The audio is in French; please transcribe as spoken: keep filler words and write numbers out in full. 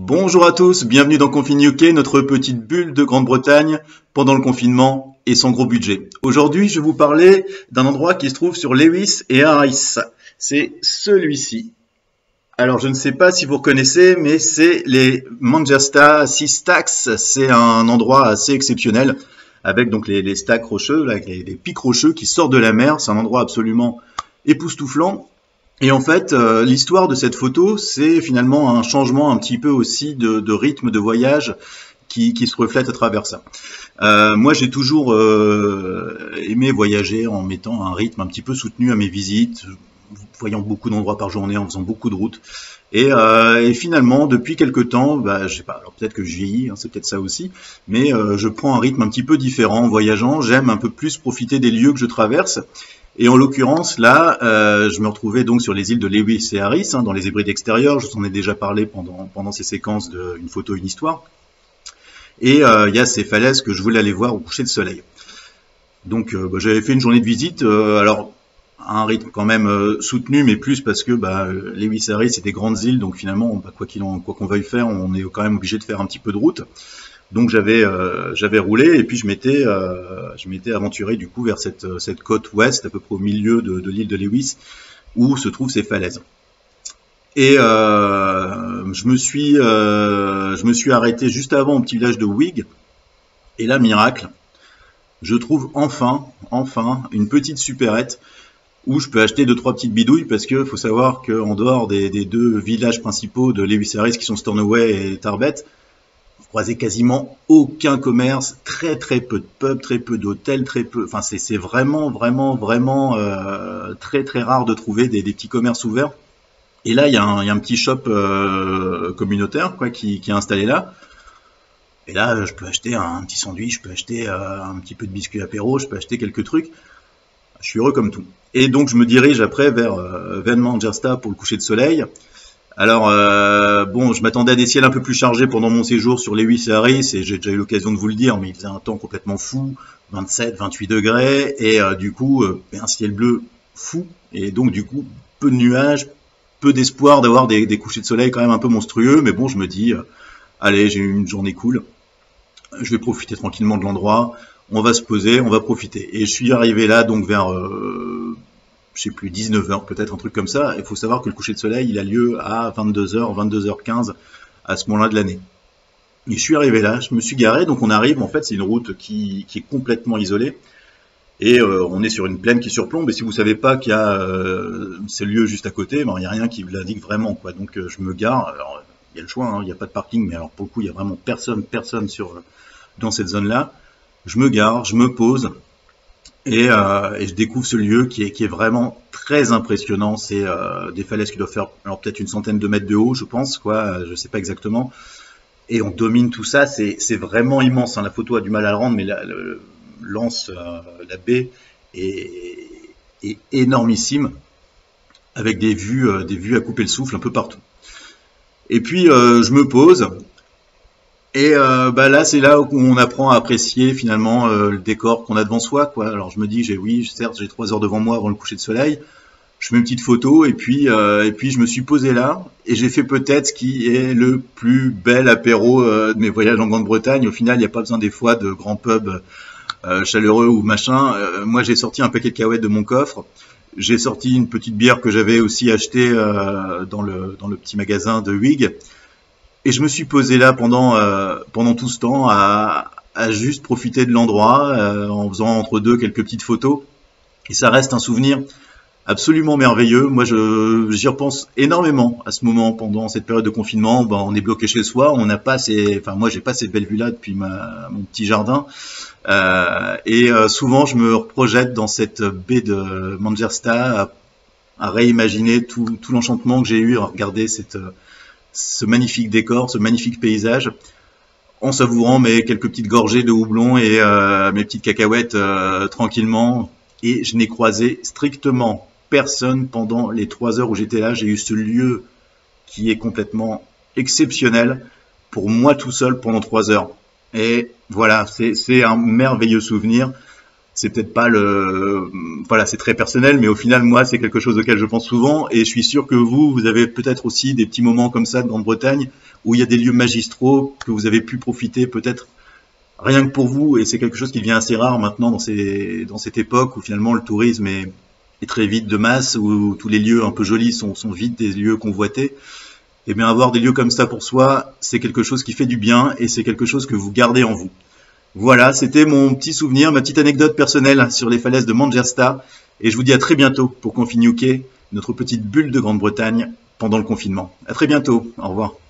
Bonjour à tous, bienvenue dans Confine U K, notre petite bulle de Grande-Bretagne pendant le confinement et son gros budget. Aujourd'hui, je vais vous parler d'un endroit qui se trouve sur Lewis et Harris. C'est celui-ci. Alors, je ne sais pas si vous reconnaissez, mais c'est les Manchester Sea Stacks. C'est un endroit assez exceptionnel avec donc les, les stacks rocheux, là, avec les, les pics rocheux qui sortent de la mer. C'est un endroit absolument époustouflant. Et en fait, euh, l'histoire de cette photo, c'est finalement un changement un petit peu aussi de, de rythme de voyage qui, qui se reflète à travers ça. Euh, moi, j'ai toujours euh, aimé voyager en mettant un rythme un petit peu soutenu à mes visites, voyant beaucoup d'endroits par journée, en faisant beaucoup de routes. Et, euh, et finalement, depuis quelques temps, bah, je sais pas, alors peut-être que je vieillis, hein, c'est peut-être ça aussi, mais euh, je prends un rythme un petit peu différent en voyageant. J'aime un peu plus profiter des lieux que je traverse. Et en l'occurrence, là, euh, je me retrouvais donc sur les îles de Lewis et Harris, hein, dans les Hébrides extérieures. Je vous en ai déjà parlé pendant, pendant ces séquences de Une photo, une histoire. Et euh, il y a ces falaises que je voulais aller voir au coucher de soleil. Donc, euh, bah, j'avais fait une journée de visite, euh, alors à un rythme quand même euh, soutenu, mais plus parce que bah, Lewis et Harris, c'est des grandes îles, donc finalement, bah, quoi qu'il en, quoi qu'on veuille faire, on est quand même obligé de faire un petit peu de route. Donc j'avais euh, j'avais roulé et puis je m'étais euh, je m'étais aventuré du coup vers cette cette côte ouest à peu près au milieu de, de l'île de Lewis où se trouvent ces falaises. Et euh, je me suis euh, je me suis arrêté juste avant au petit village de Wick et là miracle, je trouve enfin enfin une petite supérette où je peux acheter deux trois petites bidouilles parce que faut savoir qu'en dehors des, des deux villages principaux de Lewis et Harris qui sont Stornoway et Tarbet, croisez quasiment aucun commerce, très très peu de pubs, très peu d'hôtels, très peu. Enfin, c'est c'est vraiment vraiment vraiment euh, très très rare de trouver des, des petits commerces ouverts. Et là, il y a un, il y a un petit shop euh, communautaire quoi qui, qui est installé là. Et là, je peux acheter un, petit sandwich, je peux acheter euh, un petit peu de biscuits apéro, je peux acheter quelques trucs. Je suis heureux comme tout. Et donc, je me dirige après vers euh, vers Manchester pour le coucher de soleil. Alors, euh, bon, je m'attendais à des ciels un peu plus chargés pendant mon séjour sur Lewis et Harris, et j'ai déjà eu l'occasion de vous le dire, mais il faisait un temps complètement fou, vingt-sept, vingt-huit degrés, et euh, du coup, euh, un ciel bleu fou, et donc du coup, peu de nuages, peu d'espoir d'avoir des, des couchers de soleil quand même un peu monstrueux, mais bon, je me dis, euh, allez, j'ai eu une journée cool, je vais profiter tranquillement de l'endroit, on va se poser, on va profiter. Et je suis arrivé là, donc vers... Euh, je sais plus, dix-neuf heures peut-être, un truc comme ça. Il faut savoir que le coucher de soleil, il a lieu à vingt-deux heures, vingt-deux heures quinze à ce moment-là de l'année. Et je suis arrivé là, je me suis garé, donc on arrive, en fait, c'est une route qui, qui est complètement isolée. Et euh, on est sur une plaine qui surplombe, et si vous savez pas qu'il y a euh, ces lieux juste à côté, ben, il n'y a rien qui vous l'indique vraiment, quoi. Donc euh, je me gare, alors il y a le choix, hein, il n'y a pas de parking, mais alors pour le coup, il y a vraiment personne, personne sur, dans cette zone-là. Je me gare, je me pose, Et, euh, et je découvre ce lieu qui est, qui est vraiment très impressionnant. C'est euh, des falaises qui doivent faire alors peut-être une centaine de mètres de haut, je pense, quoi. Je sais pas exactement. Et on domine tout ça. C'est, c'est vraiment immense. Hein. La photo a du mal à le rendre, mais la, le, l'anse, euh, la baie est, est énormissime, avec des vues, euh, des vues à couper le souffle un peu partout. Et puis euh, je me pose. Et euh, bah là, c'est là où on apprend à apprécier finalement euh, le décor qu'on a devant soi, quoi. Alors je me dis, j'ai oui, certes, j'ai trois heures devant moi avant le coucher de soleil. Je fais une petite photo et puis euh, et puis je me suis posé là et j'ai fait peut-être ce qui est le plus bel apéro euh, de mes voyages en Grande-Bretagne. Au final, il n'y a pas besoin des fois de grands pubs euh, chaleureux ou machin. Euh, moi, j'ai sorti un paquet de cacahuètes de mon coffre. J'ai sorti une petite bière que j'avais aussi achetée euh, dans le dans le petit magasin de Wick. Et je me suis posé là pendant euh, pendant tout ce temps à, à juste profiter de l'endroit euh, en faisant entre deux quelques petites photos. Et ça reste un souvenir absolument merveilleux. Moi, je j'y repense énormément à ce moment pendant cette période de confinement. Ben, on est bloqué chez soi, on n'a pas ces, enfin moi j'ai pas cette belle vue là depuis ma, mon petit jardin. Euh, et euh, souvent je me projette dans cette baie de Manchester à, à réimaginer tout tout l'enchantement que j'ai eu à regarder cette ce magnifique décor, ce magnifique paysage, en savourant mes quelques petites gorgées de houblon et euh, mes petites cacahuètes euh, tranquillement. Et je n'ai croisé strictement personne pendant les trois heures où j'étais là. J'ai eu ce lieu qui est complètement exceptionnel pour moi tout seul pendant trois heures. Et voilà, c'est, c'est un merveilleux souvenir. c'est peut-être pas le, voilà, c'est très personnel, mais au final, moi, c'est quelque chose auquel je pense souvent, et je suis sûr que vous, vous avez peut-être aussi des petits moments comme ça de Grande-Bretagne, où il y a des lieux magistraux, que vous avez pu profiter peut-être rien que pour vous, et c'est quelque chose qui devient assez rare maintenant dans ces, dans cette époque où finalement le tourisme est, est très vite de masse, où tous les lieux un peu jolis sont, sont vite des lieux convoités. Et bien avoir des lieux comme ça pour soi, c'est quelque chose qui fait du bien, et c'est quelque chose que vous gardez en vous. Voilà, c'était mon petit souvenir, ma petite anecdote personnelle sur les falaises de Manchester. Et je vous dis à très bientôt pour Confine U K, notre petite bulle de Grande-Bretagne pendant le confinement. À très bientôt, au revoir.